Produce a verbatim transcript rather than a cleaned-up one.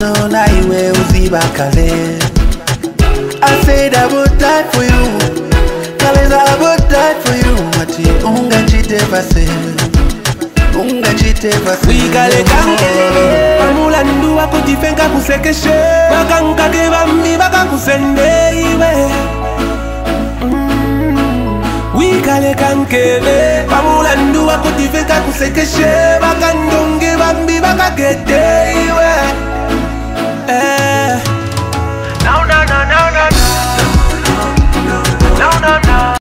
No, na iwe uzibakale. I said I would die for you. Kaleza I would die for you. Mati unga chite vase. Unga chite vase. Wikale kankele Pamula ndu wako jifenga kusekeshe Wakanka kebambi baka kusende iwe Wikale kankele Pamula ndu wako jifenga kusekeshe Wakandonge bambi baka gete